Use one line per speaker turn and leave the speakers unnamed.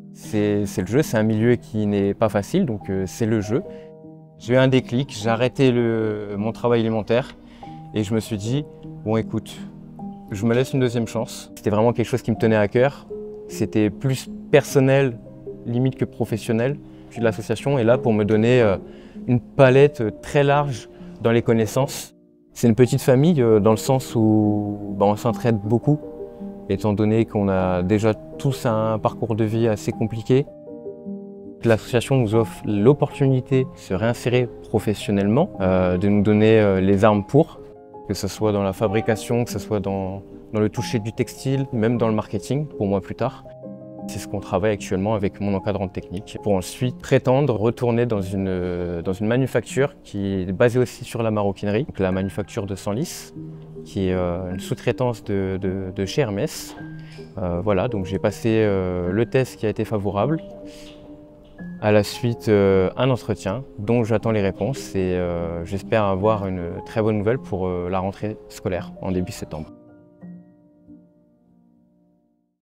C'est le jeu, c'est un milieu qui n'est pas facile, donc c'est le jeu. J'ai eu un déclic, j'ai arrêté mon travail alimentaire et je me suis dit, bon écoute, je me laisse une deuxième chance. C'était vraiment quelque chose qui me tenait à cœur. C'était plus personnel, limite que professionnel. Puis l'association est là pour me donner une palette très large dans les connaissances. C'est une petite famille dans le sens où on s'entraide beaucoup, étant donné qu'on a déjà tous un parcours de vie assez compliqué. L'association nous offre l'opportunité de se réinsérer professionnellement, de nous donner les armes pour, que ce soit dans la fabrication, que ce soit dans le toucher du textile, même dans le marketing, pour moi plus tard. C'est ce qu'on travaille actuellement avec mon encadrant technique pour ensuite prétendre retourner dans une manufacture qui est basée aussi sur la maroquinerie, donc la manufacture de Senlis, qui est une sous-traitance de chez Hermès. Voilà, donc j'ai passé le test qui a été favorable. À la suite, un entretien dont j'attends les réponses et j'espère avoir une très bonne nouvelle pour la rentrée scolaire en début septembre.